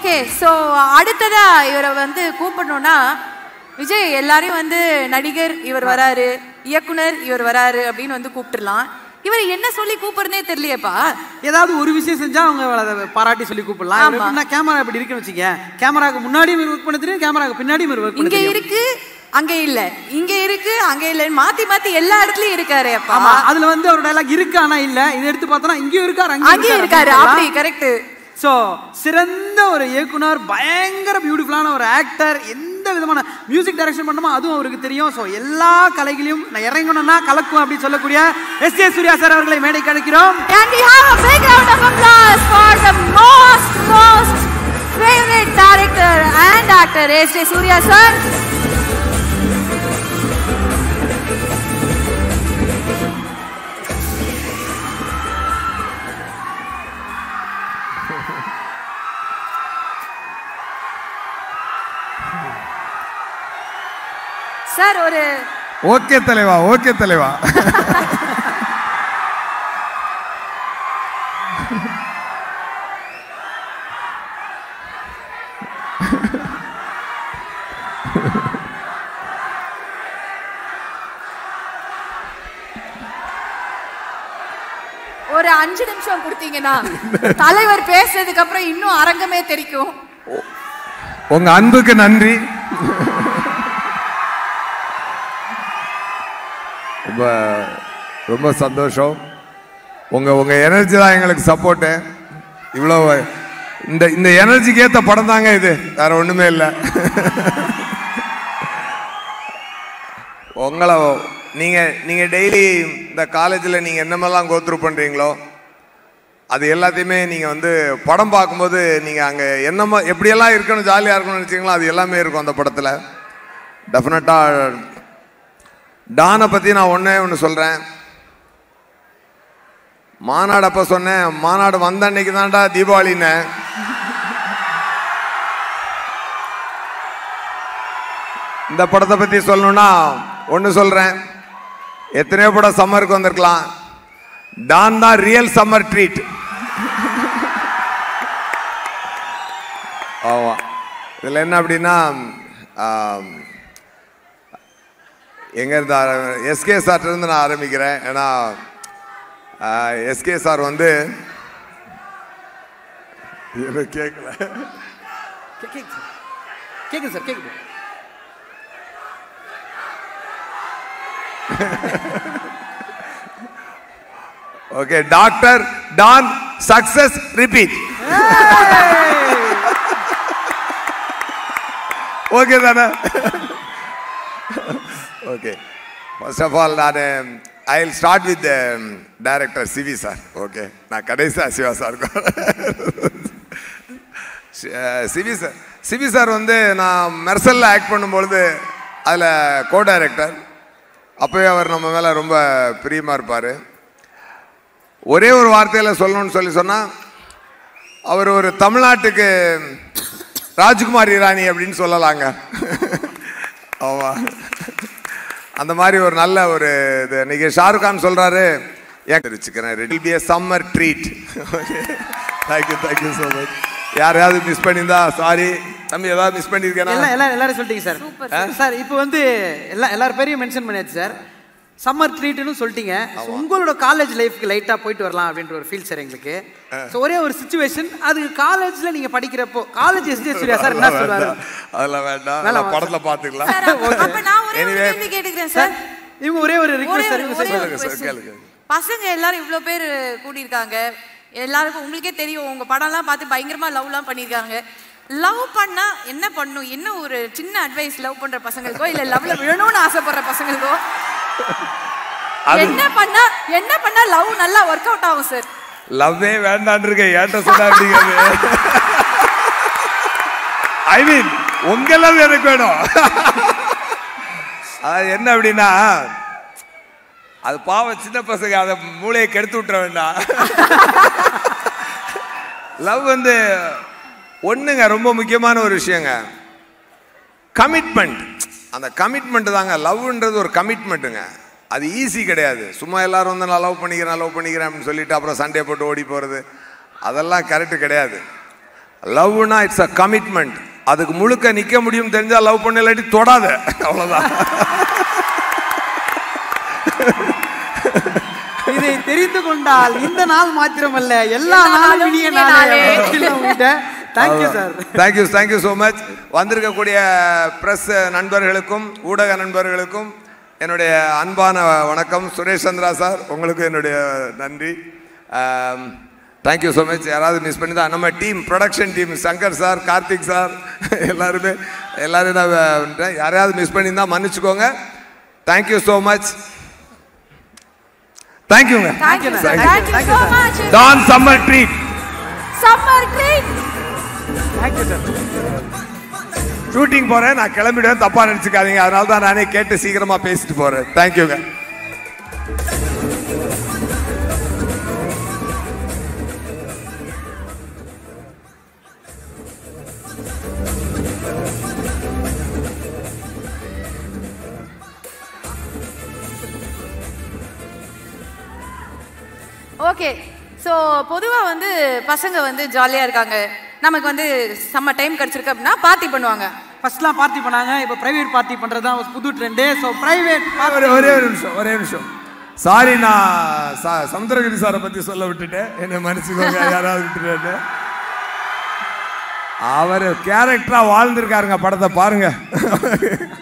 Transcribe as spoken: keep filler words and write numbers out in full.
Okay, so அடுத்ததா இவரை வந்து கூப்பிடணும்னா விஜய் எல்லாரையும் வந்து நடிகர் இவர் வராரு, இயக்குனர் இவர் வராரு அப்படின்னு வந்து கூப்பிட்டுலாம். இவர் என்ன சொல்லி கூப்பிடுறதே தெரியலையேப்பா. ஏதாவது ஒரு விஷயம் செஞ்சா அவங்க பாராட்டி சொல்லி கூப்பிடலாம். கேமரா இப்படி இருக்குன்னு வச்சுக்க, கேமராக்கு முன்னாடியும் ஒர்க் பண்ண தெரியும், கேமராக்கு பின்னாடியும் ஒர்க் பண்ண தெரியும். இங்க இருக்கு அங்க இல்ல, இங்க இருக்கு அங்க இல்ல, மாத்தி மாத்தி எல்லா இடத்துலயும் இருக்காரு. அப்பா அதுல வந்து ஒரு டயலாக் இருக்கு ஆனா இல்ல, இதை எடுத்து பார்த்தோம்னா இங்கேயும் இருக்காரு அங்கேயும் இருக்காரு. அப்படி கரெக்ட். ஸோ சிறந்த ஒரு இயக்குனர், பயங்கர பியூட்டிஃபுல்லான ஒரு ஆக்டர், எந்த விதமான மியூசிக் டைரக்ஷன் பண்ணுமோ அதுவும் அவருக்கு தெரியும். ஸோ எல்லா கலைகளையும் நான் இறங்கணும்னா கலக்கும் அப்படின்னு சொல்லக்கூடிய எஸ் ஏ சூர்யா சார் அவர்களை மேடைக்கு அழைக்கிறோம். And we have a big round of applause for the most most favorite director and actor S A Suryah sir. Sir ஒரு ஓகே தலைவா, ஓகே தலைவா. ஒரு அஞ்சு நிமிஷம் கொடுத்தீங்கன்னா தலைவர் பேசுறதுக்கு அப்புறம் இன்னும் அரங்கமே தெரிக்கும். உங்க அன்புக்கு நன்றி. ரொம்ப ரொம்ப சந்தோஷம். உங்க உங்க எனர்ஜி தான் எங்களுக்கு சப்போர்ட்டு. இவ்வளோ இந்த இந்த எனர்ஜிக்கு ஏற்ற படம் தாங்க இது, வேற ஒண்ணுமே இல்லை. உங்களை நீங்க நீங்க டெய்லி இந்த காலேஜில் நீங்க என்னமெல்லாம் கோத்ரூ பண்றீங்களோ அது எல்லாத்தையுமே நீங்க வந்து படம் பார்க்கும்போது நீங்க அங்க என்னமா எப்படியெல்லாம் இருக்கணும், ஜாலியா இருக்கணும்னு நினைச்சீங்களோ அது எல்லாமே இருக்கும் அந்த படத்துல. டெஃபினட்டா டானை பத்தி நான் ஒன்னே ஒன்று சொல்றேன். மாநாடு அப்ப சொன்னேன், மாநாடு வந்த அன்னைக்கு தான்டா தீபாவளின்னு. இந்த படத்தை பத்தி சொல்லணும்னா ஒன்று சொல்றேன். எத்தனையோ படம் சம்மருக்கு வந்திருக்கலாம், டான் தான் ரியல் சம்மர் ட்ரீட். ஆமா, இதுல என்ன அப்படின்னா எங்க இருந்து எஸ்கே சார் இருந்து நான் ஆரம்பிக்கிறேன். ஏன்னா எஸ்கே சார் வந்து கேட்கல கேக்குது சார், கேக்குது. Okay, doctor Don success repeat. Okay தானே? ஓகே, ஃபர்ஸ்ட் ஆஃப் ஆல் நான் I will start with director Sibi sir. Okay, நான் கடைசியா Siva sir. Sibi sir Sibi sir வந்து நான் மெர்சலில் ஆக்ட் பண்ணும்பொழுது அதில் கோ டைரக்டர். அப்போவே அவர் நம்ம மேலே ரொம்ப பிரியமாக இருப்பார். ஒரே ஒரு வார்த்தையில் சொல்லணும்னு சொல்லி சொன்னால், அவர் ஒரு தமிழ்நாட்டுக்கு ராஜ்குமார் இராணி அப்படின்னு சொல்லலாங்க. ஆமா, அந்த மாதிரி ஒரு நல்ல ஒரு இது. இன்னைக்கு ஷாருக் கான் சொல்றாரு, ஏன் தெரிவிச்சுக்கிறேன், it will be a summer treat. Thank you thank you so much. யாரையாவது மிஸ் பண்ணியிருந்தா சாரி. தம்பி ஏதாவது மிஸ் பண்ணியிருக்கேன்? எல்லாம் எல்லாம் எல்லாரும் சொல்லிட்டீங்க சார். சார் இப்போ வந்து எல்லா எல்லார் பேரையும் மென்ஷன் பண்ணியாச்சு சார். சம்மர் ட்ரீட்னு சொல்லிட்டீங்க. உங்களோட காலேஜ் லைஃப்க்கு லைட்டாக போயிட்டு வரலாம் அப்படின்ற ஒரு ஃபீல் சார் எங்களுக்கு. ஸோ ஒரே ஒரு சிச்சுவேஷன், அது காலேஜில் நீங்கள் படிக்கிறப்போ college S J Suryah sir என்ன சொல்றாரு? அதெல்லாம் வேண்டாம், படத்தில் பார்த்துக்கலாம். கேட்டுக்கிறேன் சார். இவங்க ஒரே ஒரு ரிக்வெஸ்ட் சார். பசங்க எல்லாரும் இவ்வளோ பேர் கூடியிருக்காங்க, எல்லாருக்கும் உங்களுக்கே தெரியும், உங்க படம்லாம் பார்த்து பயங்கரமா லவ்லாம் பண்ணியிருக்காங்க. லவ் பண்ணா என்ன பண்ணும்? என்ன ஒரு சின்ன அட்வைஸ் லவ் பண்ற பசங்களுக்கோ இல்ல லவ்ல விழணும்னு ஆசைப்படுற பசங்களுக்கோ என்ன பண்ணா என்ன பண்ணா லவ் நல்லா ஒர்க் அவுட் ஆகும் சார்? லவ்வே வேண்டான்னு இருக்க ஏன்ட்ட சொன்னா அப்படிங்கிறது. ஐ மீன் உங்க லவ் எனக்கு வேணும். அது என்ன அப்படின்னா, அது பாவம் சின்ன பசங்க, அதை மூளையை கெடுத்து விட்டுற வேண்டாம். லவ் வந்து ஒண்ணுங்க, ரொம்ப முக்கியமான ஒரு விஷயங்க, கமிட்மெண்ட். அந்த கமிட்மெண்ட் தாங்க லவ்ன்றது. ஒரு கமிட்மெண்ட்டுங்க, அது ஈஸி கிடையாது. சும்மா எல்லாரும் வந்து நான் லவ் பண்ணிக்கிறேன் லவ் பண்ணிக்கிறேன் அப்படின்னு சொல்லிட்டு அப்புறம் சண்டே போட்டு ஓடி போகிறது, அதெல்லாம் கரெக்டு கிடையாது. லவ்னா இட்ஸ் அ கமிட்மெண்ட். அதுக்கு முழுக்க நிக்க முடியும் தெரிஞ்சா லவ் பண்ண, இல்லாட்டி தொடாத, அவ்வளவுதான். இதை தெரிந்து கொண்டால் இந்த நாள் மாத்திரமல்ல எல்லா நாளும் இனிய நாளே. Thank you sir. Thank you thank you so much. வந்திருக்கக்கூடிய பிரஸ் நண்பர்களுக்கும் ஊடக நண்பர்களுக்கும் என்னுடைய அன்பான வணக்கம். சுரேஷ் சந்திரா சார், உங்களுக்கு என்னுடைய நன்றி. Thank you so much. யாராவது மிஸ் பண்ணி தான் நம்ம team, production team, Shankar sir, Karthik sir, எல்லாருமே எல்லாரும் நான் யாரையாவது மிஸ் பண்ணியிருந்தா மன்னிச்சுக்கோங்க. Thank you so much. தேங்க்யூங்க. Don summer treat. Summer treat. Thank you sir. Shooting போறேன், நான் கிளம்பிடுவேன், தப்பா நினைச்சுக்காதீங்க. அதனால தான் நானே கேட்டு சீக்கிரமா பேசிட்டு போறேன். தேங்க்யூங்க. ஓகே, ஸோ பொதுவாக வந்து பசங்க வந்து ஜாலியாக இருக்காங்க, நமக்கு வந்து செம்ம டைம் கிடச்சிருக்கு அப்படின்னா பார்ட்டி பண்ணுவாங்க. ஃபர்ஸ்ட்லாம் பார்ட்டி பண்ணாங்க, இப்போ பிரைவேட் பார்ட்டி பண்ணுறது தான் புது ட்ரெண்டு. ஸோ பிரைவேட் ஒரே ஒரே ஒரு நிமிஷம் ஒரே நிமிஷம் சாரி, நான் சமுத்திரகிரி சாரை பற்றி சொல்ல விட்டுட்டேன், என்னை மன்னிச்சுக்கோங்க. யாராவது விட்டுட்டு அவர் கேரக்டராக வாழ்ந்துருக்காருங்க, படத்தை பாருங்க.